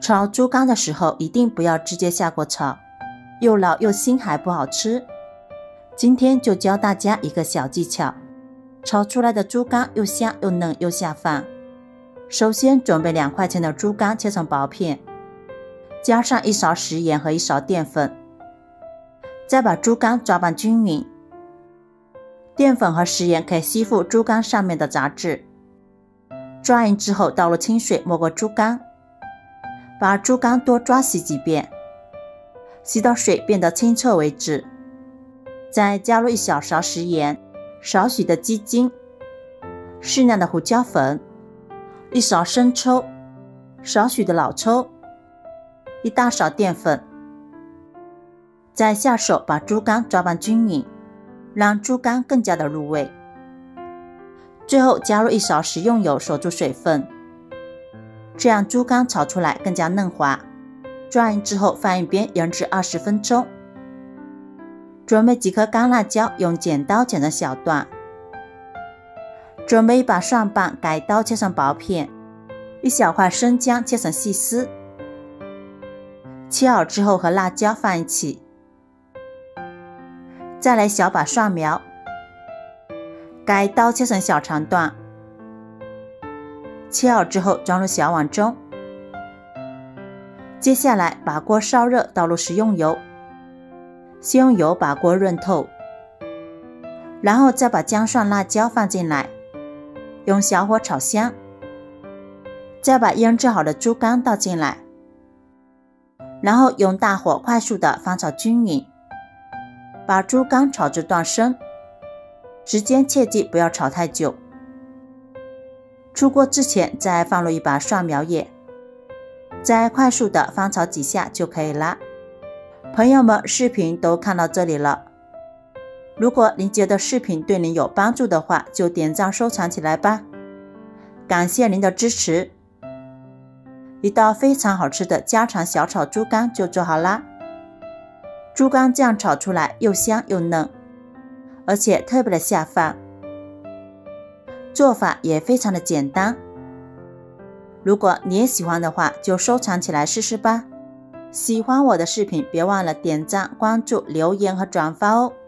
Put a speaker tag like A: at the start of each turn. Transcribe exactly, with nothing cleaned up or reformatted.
A: 炒猪肝的时候一定不要直接下锅炒，又老又腥还不好吃。今天就教大家一个小技巧，炒出来的猪肝又香又嫩又下饭。首先准备两块钱的猪肝切成薄片，加上一勺食盐和一勺淀粉，再把猪肝抓拌均匀。淀粉和食盐可以吸附猪肝上面的杂质。抓匀之后倒入清水没过猪肝，把猪肝多抓洗几遍，洗到水变得清澈为止。再加入一小勺食盐，少许的鸡精，适量的胡椒粉，一勺生抽，少许的老抽，一大勺淀粉。再下手把猪肝抓拌均匀，让猪肝更加的入味。最后加入一勺食用油锁住水分，这样猪肝炒出来更加嫩滑。抓匀之后放一边腌制二十分钟。准备几颗干辣椒，用剪刀剪成小段。准备一把蒜瓣，改刀切成薄片。一小块生姜切成细丝。切好之后和辣椒放一起。再来小把蒜苗，改刀切成小长段。切好之后装入小碗中。接下来把锅烧热，倒入食用油。先用油把锅润透，然后再把姜蒜辣椒放进来，用小火炒香。再把腌制好的猪肝倒进来，然后用大火快速的翻炒均匀，把猪肝炒至断生，时间切记不要炒太久。出锅之前再放入一把蒜苗叶，再快速的翻炒几下就可以啦。朋友们，视频都看到这里了，如果您觉得视频对您有帮助的话，就点赞收藏起来吧，感谢您的支持。一道非常好吃的家常小炒猪肝就做好啦。猪肝这样炒出来又香又嫩，而且特别的下饭，做法也非常的简单。如果你也喜欢的话，就收藏起来试试吧。喜欢我的视频，别忘了点赞、关注、留言和转发哦。